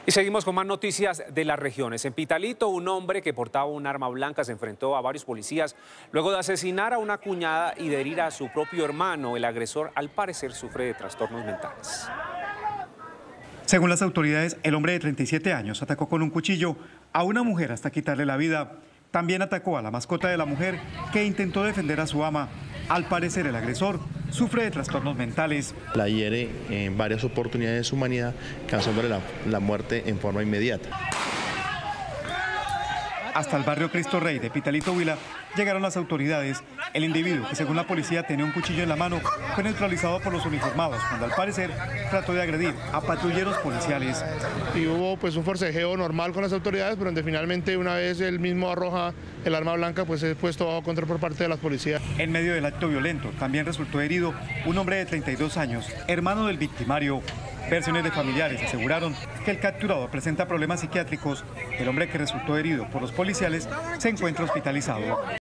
Y seguimos con más noticias de las regiones. En Pitalito, un hombre que portaba un arma blanca se enfrentó a varios policías luego de asesinar a una cuñada y de herir a su propio hermano. El agresor, al parecer, sufre de trastornos mentales. Según las autoridades, el hombre de 37 años atacó con un cuchillo a una mujer hasta quitarle la vida. También atacó a la mascota de la mujer, que intentó defender a su ama. Al parecer, el agresor sufre de trastornos mentales. La hiere en varias oportunidades de su humanidad, causándole la muerte en forma inmediata. Hasta el barrio Cristo Rey de Pitalito, Huila, llegaron las autoridades. El individuo, que según la policía tenía un cuchillo en la mano, fue neutralizado por los uniformados, cuando al parecer trató de agredir a patrulleros policiales. Y hubo pues un forcejeo normal con las autoridades, pero donde finalmente, una vez él mismo arroja el arma blanca, pues es puesto bajo control por parte de las policías. En medio del acto violento también resultó herido un hombre de 32 años, hermano del victimario. Versiones de familiares aseguraron que el capturado presenta problemas psiquiátricos. El hombre, que resultó herido por los policiales, se encuentra hospitalizado.